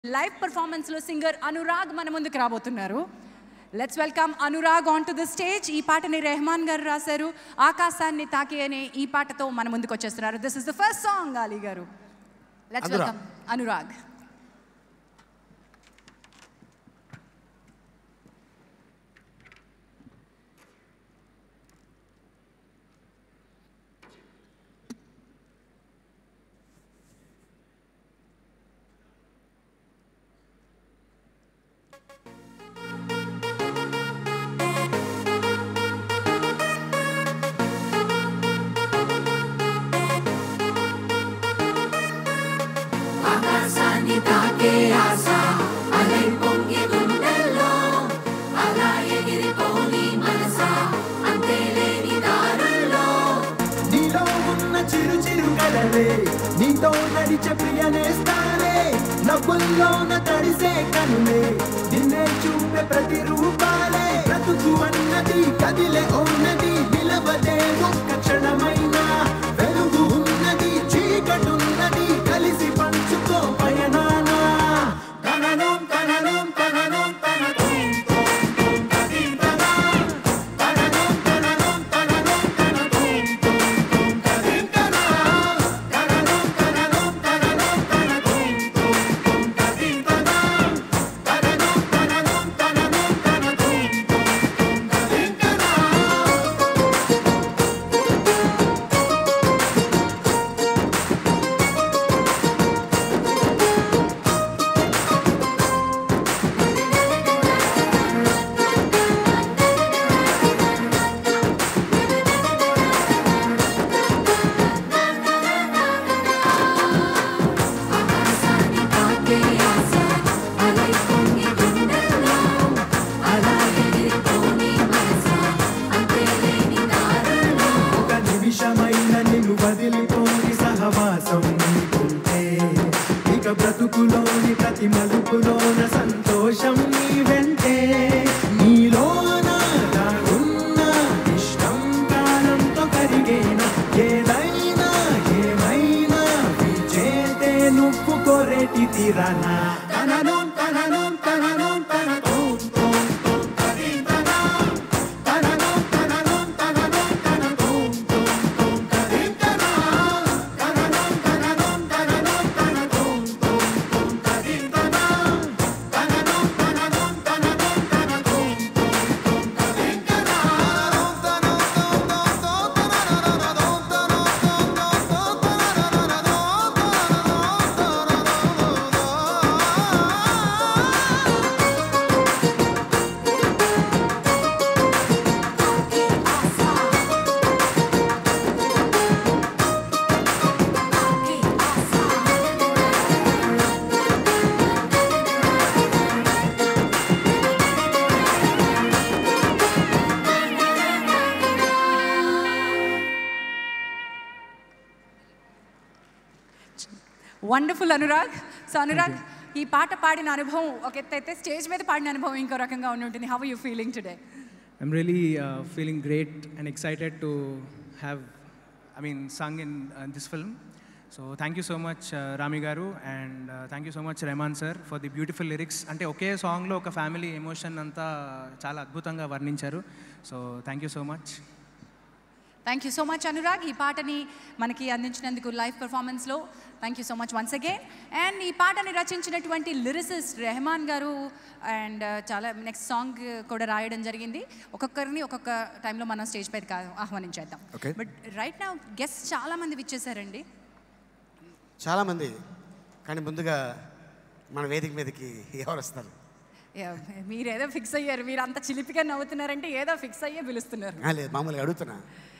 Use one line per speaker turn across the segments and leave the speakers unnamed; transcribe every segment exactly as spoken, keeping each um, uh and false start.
Live performance లో singer Anurag మన ముందుకు రాబోతున్నారు. Let's welcome Anurag on to the stage. ఈ పాటని రెహమాన్ గారు రాశారు. ఆకాశాన్ని తాకి అనే ఈ పాటతో మన ముందుకు వచ్చేస్తున్నారు. This is the first song Ali గారు. Let's welcome Anurag.
తాకే ఆశ అలై పొంగి గుండెల్లో అలా ఎగిరిపోని మనసా అంతే లేని దారుల్లో నీలో ఉన్న చిరు చిరు కలలే నీతో నడిచే ప్రియనేస్తానే నవ్వుల్లోన తడిసే కనులే నిన్నే చూపే ప్రతి రూపాలే బ్రతుకు అన్నది కదిలే ఉన్నది నిలవదే ఒక్క క్షణమైనా వెలుగు ఉన్నది చీకటున్నది కలిసి పంచుకో పయనానా తననం తననం తననం తననం బ్రతుకులోని ప్రతి మలుపులోన సంతోషం నీ వెంటే నీలోన దాగున్న ఇష్టం కాలంతో కరిగేనా ఏదైనా ఏమైనా చేతే నువ్వు కోరేటి తీరానా తనను తనను తనను తనను
వండర్ఫుల్ అనురాగ్. సో అనురాగ్, ఈ పాట పాడిన అనుభవం ఒక ఎత్తు అయితే స్టేజ్ మీద పాడిన అనుభవం ఇంకో రకంగా ఉండి ఉంటుంది. How are you feeling today?
I'm really feeling great and excited to have I mean sung in this film. So thank you so much Rami గారు and thank you so much Rahman sir for the beautiful lyrics. అంటే ఒకే సాంగ్లో ఒక family emotion అంతా చాలా అద్భుతంగా వర్ణించారు. So thank you so much.
Thank you so much Anurag, ఈ పాటని మనకి అందించినందుకు లైవ్ పర్ఫార్మెన్స్లో. Thank you so much once again. And ఈ పాటని రచించినటువంటి లిరిసిస్ట్ రెహమాన్ గారు అండ్ చాలా నెక్స్ట్ సాంగ్ కూడా రాయడం జరిగింది. ఒక్కొక్కరిని ఒక్కొక్క టైంలో మనం స్టేజ్ పైకి ఆహ్వానించేద్దాం. బట్ రైట్ నౌ గెస్ట్ చాలా మంది విచ్చేసారండి.
చాలామంది, కానీ ముందుగా మన వేదిక మీదకి ఎవరు వస్తారు?
మీరేదో ఫిక్స్ అయ్యారు. మీరు అంత చిలిపిగా నవ్వుతున్నారంటే ఏదో ఫిక్స్ అయ్యే పిలుస్తున్నారు.
లేదు, మామూలుగా అడుగుతున్నా.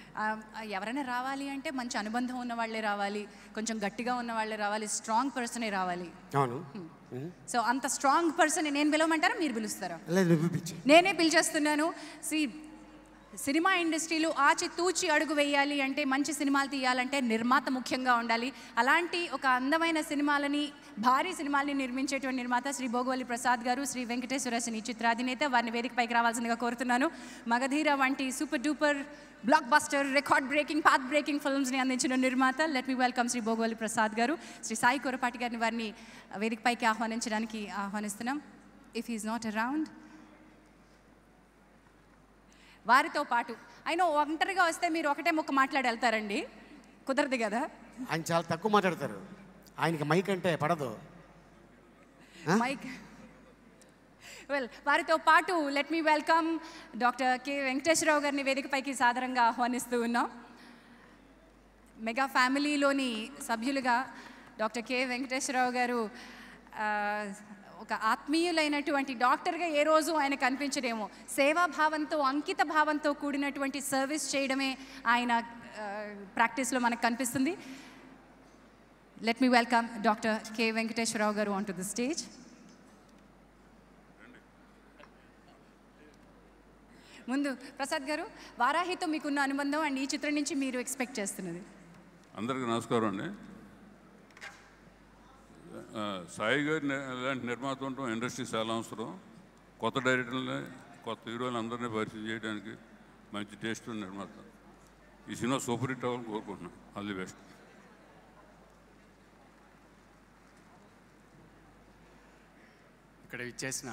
ఎవరైనా రావాలి అంటే మంచి అనుబంధం ఉన్న వాళ్ళే రావాలి, కొంచెం గట్టిగా ఉన్న వాళ్ళే రావాలి, స్ట్రాంగ్ పర్సనే రావాలి.
అవును.
సో అంత స్ట్రాంగ్ పర్సన్ నేను పిలవమంటారా, మీరు పిలుస్తారా?
లేదు, నువ్వు పిలిచి.
నేనే పిలిచేస్తున్నాను. సి సినిమా ఇండస్ట్రీలో ఆచి తూచి అడుగు వేయాలి అంటే, మంచి సినిమాలు తీయాలంటే నిర్మాత ముఖ్యంగా ఉండాలి. అలాంటి ఒక అందమైన సినిమాలని, భారీ సినిమాలని నిర్మించేటువంటి నిర్మాత శ్రీ భోగవల్లి ప్రసాద్ గారు, శ్రీ వెంకటేశ్వర సినీ చిత్రాధినేత, వారిని వేదిక పైకి రావాల్సిందిగా కోరుతున్నాను. మగధీర వంటి super duper blockbuster, record breaking, path breaking ఫిల్మ్స్ని అందించిన నిర్మాత. Let me welcome Shri Bhogavalli Prasad గారు. శ్రీ సాయి కొర్రపాటి గారిని వారిని వేదిక పైకి ఆహ్వానించడానికి ఆహ్వానిస్తున్నాం. ఇఫ్ ఈజ్ నాట్ అరౌండ్, వారితో పాటు అయినా ఒంటరిగా వస్తే మీరు ఒకటే ముక్క మాట్లాడి వెళ్తారండి, కుదరదు కదా.
ఆయన చాలా తక్కువ మాట్లాడతారు, ఆయనకి మైక్ అంటే పడదు.
మైక్ వెల్ వారితో పాటు let me welcome doctor K Venkateswara Rao గారిని వేదికపైకి సాదరంగా ఆహ్వానిస్తూ ఉన్నాం. మెగా ఫ్యామిలీలోని సభ్యులుగా డాక్టర్ కె వెంకటేశ్వరరావు గారు ఒక ఆత్మీయులైనటువంటి డాక్టర్గా ఏ రోజు ఆయన కనిపించడేమో, సేవాభావంతో, అంకిత భావంతో కూడినటువంటి సర్వీస్ చేయడమే ఆయన ప్రాక్టీస్లో మనకు కనిపిస్తుంది. Let me welcome doctor K Venkateswararao గారు ఆన్ టు ది స్టేజ్. ముందు ప్రసాద్ గారు, వారాహితో మీకున్న అనుబంధం అండ్ ఈ చిత్రం నుంచి మీరు ఎక్స్పెక్ట్ చేస్తున్నది.
అందరికీ నమస్కారం అండి. సాయి గారి ఇలాంటి నిర్మాత ఉండటం ఇండస్ట్రీ చాలా అవసరం. కొత్త డైరెక్టర్ని, కొత్త హీరోని అందరినీ పరిచయం చేయడానికి మంచి టేస్ట్ ఉన్న నిర్మాత. ఈ సినిమా సూపర్ హిట్ అవ్వాలని కోరుకుంటున్నాను. All the best.
ఇక్కడ ఇచ్చేసిన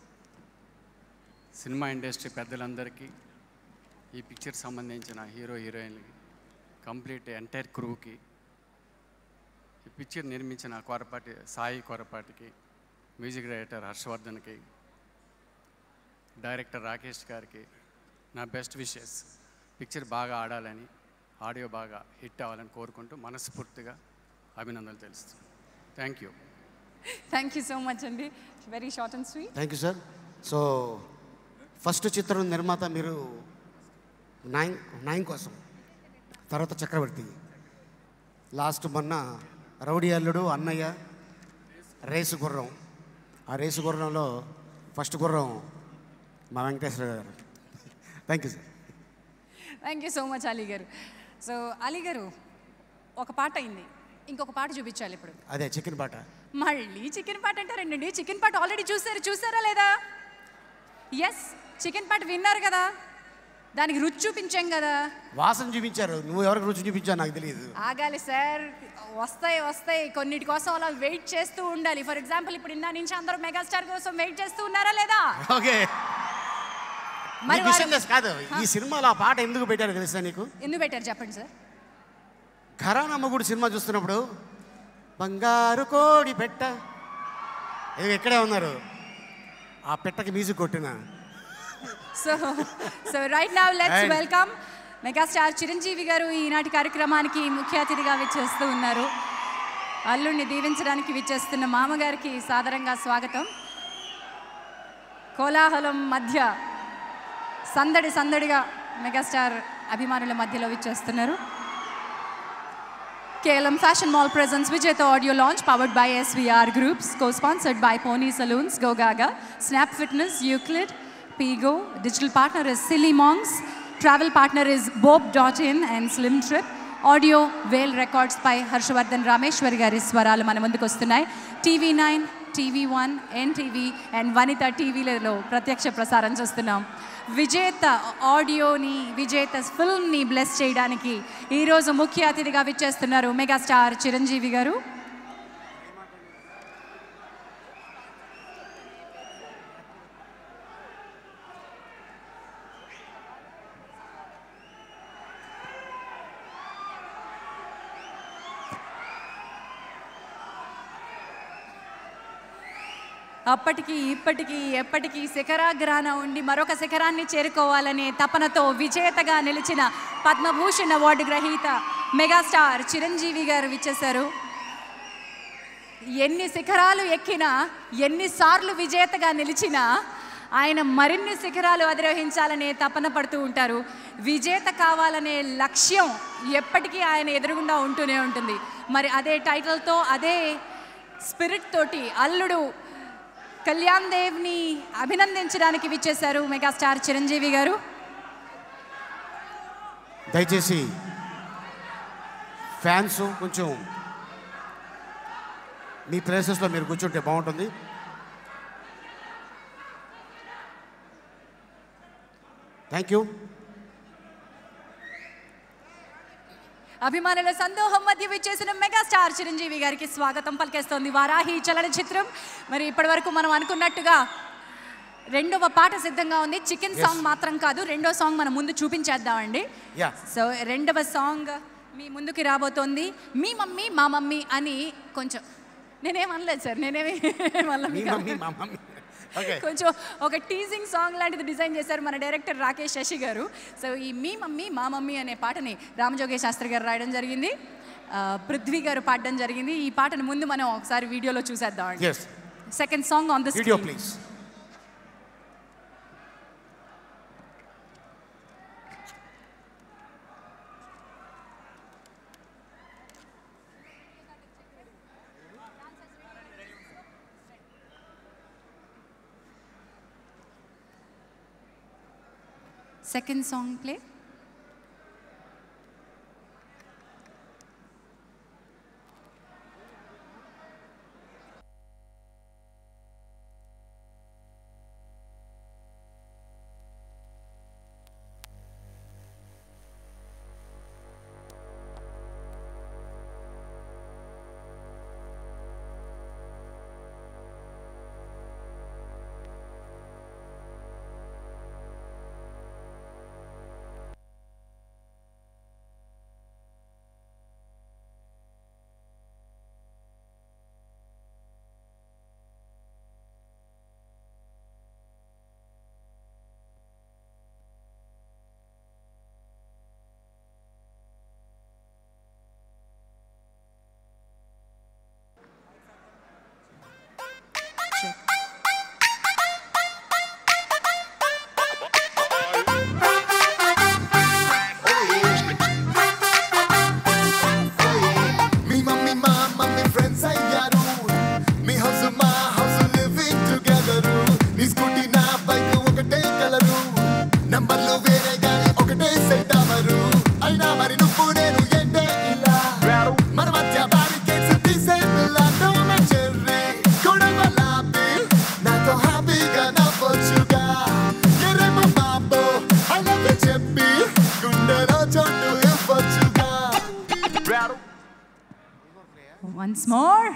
సినిమా ఇండస్ట్రీ పెద్దలందరికీ, ఈ పిక్చర్ సంబంధించిన హీరో హీరోయిన్లకి, కంప్లీట్ ఎంటైర్ క్రూకి, ఈ పిక్చర్ నిర్మించిన కొర్రపాటి సాయి కొర్రపాటికి, మ్యూజిక్ డైరెక్టర్ హర్షవర్ధన్కి, డైరెక్టర్ రాకేష్ గారికి నా బెస్ట్ విషెస్. పిక్చర్ బాగా ఆడాలని, ఆడియో బాగా హిట్ అవ్వాలని కోరుకుంటూ మనస్ఫూర్తిగా అభినందనలు తెలుస్తున్నాను. Thank you.
Thank you so much అండి. Very short and sweet.
Thank you sir. So first చిత్రం నిర్మాత మీరు నైన్ నైన్ కోసం, తర్వాత చక్రవర్తి, లాస్ట్ మొన్న రౌడీ అల్లుడు, అన్నయ్య, రేసు గుర్రం. ఆ రేసు గుర్రంలో ఫస్ట్ గుర్రం మా వెంకటేశ్వర గారు. Thank you sir.
Thank you so much Ali గారు. సో అలీ గారు, ఒక పాట అయింది, ఇంకొక పాట చూపించాలి ఇప్పుడు.
అదే చికెన్ పాట.
మళ్ళీ చికెన్ పాట అంటారండి. చికెన్ పాట ఆల్రెడీ చూసారు, చూసారా లేదా? ఎస్, చికెన్ పాట విన్నారు కదా, దానికి రుచి చూపించాం కదా.
వాసన చూపించారు, నువ్వు ఎవరికి రుచి చూపించావు నాకు తెలియదు.
ఆగాలి సార్, వస్తాయి వస్తాయి, కొన్నిటి కోసం అలా వెయిట్ చేస్తూ ఉండాలి. ఫర్ ఎగ్జాంపుల్ ఇప్పుడు ఇందా నుంచి అందరూ మెగాస్టార్ కోసం వెయిట్ చేస్తూ ఉన్నారా లేదా?
ఓకే,
మరి
కాదు, ఈ సినిమాలో ఆ పాట ఎందుకు పెట్టారో తెలుసా నీకు?
ఎందుకు పెట్టారు చెప్పండి సార్.
ఘరానా మొగుడు సినిమా చూస్తున్నప్పుడు బంగారు కోడి పెట్ట ఎక్కడే ఉన్నారు, ఆ పెట్టకి మ్యూజిక్ కొట్టిన.
So so right now let's welcome megastar Chiranjeevi గారు ఈనాటి కార్యక్రమానికి ముఖ్య అతిథిగా విచ్చేస్తూ ఉన్నారు. అల్లుడిని దీవించడానికి విచ్చేస్తున్న మామగారికి సాదరంగా స్వాగతం. కోలాహలం మధ్య సందడి సందడిగా మెగాస్టార్ అభిమానుల మధ్యలో విచ్చేస్తున్నారు. K L M Fashion Mall presents Vijetha audio launch powered by S V R Groups, co-sponsored by Pony Saloons, Go Gaga, Snap Fitness, Euclid, Pigo. Digital partner is Silly Monks. Travel partner is Bob dot in and Slim Trip. Audio Whale Records by Harshvardhan Rameshwari గారి స్వరాలు మన ముందుకు వస్తున్నాయి. T V nine, T V one, N T V and Vanita T Vలలో ప్రత్యక్ష ప్రసారం చేస్తున్నాం. విజేత ఆడియోని, విజేత ఫిల్మ్ని బ్లెస్ చేయడానికి ఈరోజు ముఖ్య అతిథిగా విచ్చేస్తున్నారు మెగాస్టార్ చిరంజీవి గారు. అప్పటికి ఇప్పటికీ ఎప్పటికీ శిఖరాగ్రాన ఉండి మరొక శిఖరాన్ని చేరుకోవాలనే తపనతో విజేతగా నిలిచిన పద్మభూషణ్ అవార్డు గ్రహీత మెగాస్టార్ చిరంజీవి గారు విచ్చేశారు. ఎన్ని శిఖరాలు ఎక్కినా, ఎన్నిసార్లు విజేతగా నిలిచినా ఆయన మరిన్ని శిఖరాలు అధిరోహించాలనే తపన పడుతూ ఉంటారు. విజేత కావాలనే లక్ష్యం ఎప్పటికీ ఆయన ఎదురుగుండా ఉంటూనే ఉంటుంది. మరి అదే టైటిల్తో, అదే స్పిరిట్ తోటి అల్లుడు కళ్యాణ్ దేవ్ని అభినందించడానికి విచ్చేశారు మెగాస్టార్ చిరంజీవి గారు.
దయచేసి ఫ్యాన్స్ కొంచెం మీ ప్లేసెస్లో మీరు కూర్చుంటే బాగుంటుంది. Thank you.
అభిమానుల సందోహం మధ్య విచ్చేసిన మెగాస్టార్ చిరంజీవి గారికి స్వాగతం పలికేస్తోంది వారాహి చలన చిత్రం. మరి ఇప్పటి వరకు మనం అనుకున్నట్టుగా రెండవ పాట సిద్ధంగా ఉంది. చికెన్ సాంగ్ మాత్రం కాదు, రెండో సాంగ్ మనం ముందు చూపించేద్దామండి. సో రెండవ సాంగ్ మీ ముందుకి రాబోతోంది. మీ మమ్మీ మా మమ్మీ అని కొంచెం నేనేమనలేదు సార్, నేనేమి కొంచెం ఒక టీజింగ్ సాంగ్ లాంటిది డిజైన్ చేశారు మన డైరెక్టర్ రాకేష్ శశి గారు. సో ఈ మీ మమ్మీ మా మమ్మీ అనే పాటని రామజోగే శాస్త్రి గారు రాయడం జరిగింది, పృథ్వీ గారు పాడడం జరిగింది. ఈ పాటను ముందు మనం ఒకసారి వీడియోలో చూసేద్దాం అండి. Second song on the
video please.
Second song play. Once more.